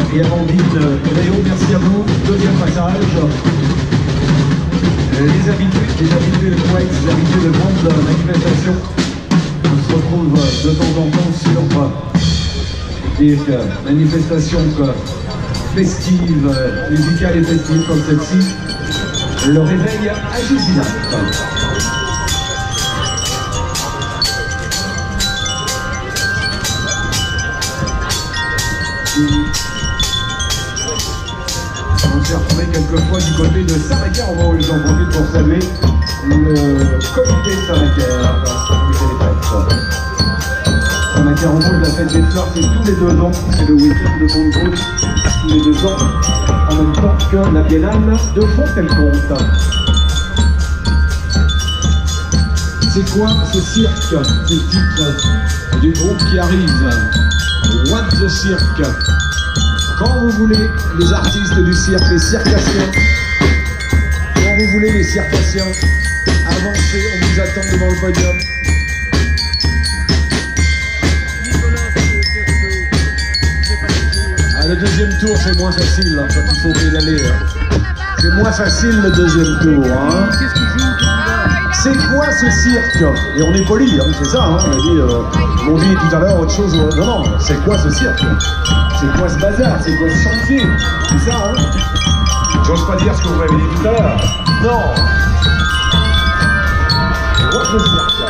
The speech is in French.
et Amandine Gréau, merci à vous. Deuxième passage. Les habitués de Couette, les habitués de grandes manifestations, on se retrouve de temps en temps sur des manifestations festives, musicales et festives comme celle-ci. Le réveil à Gézinac. On s'est retrouvé quelquefois du côté de Saint-Macaire-en-Vosges. J'en profite pour saluer le comité de Saint-Macaire, comité des fêtes. Saint-Macaire-en-Vosges, la fête des fleurs, c'est tous les 2 ans, c'est le week-end de Pentecôte, tous les 2 ans, en même temps que la biennale de Fontenay-le-Comte. C'est quoi ce cirque? C'est le titre du groupe qui arrive. What the Cirque. Quand vous voulez, les artistes du cirque, les circassiens, quand vous voulez, les circassiens, avancez, on vous attend devant le podium. Ah, le deuxième tour, c'est moins facile hein, quand il faut pédaler. Hein. C'est moins facile le deuxième tour. Hein. C'est quoi ce cirque? Et on est poli, hein, c'est ça, hein, on a dit, on dit tout à l'heure autre chose. Non, non, c'est quoi ce cirque? C'est quoi ce bazar? C'est quoi ce chantier? C'est ça, hein? J'ose pas dire ce que vous m'avez dit tout à l'heure. Non! What the cirque?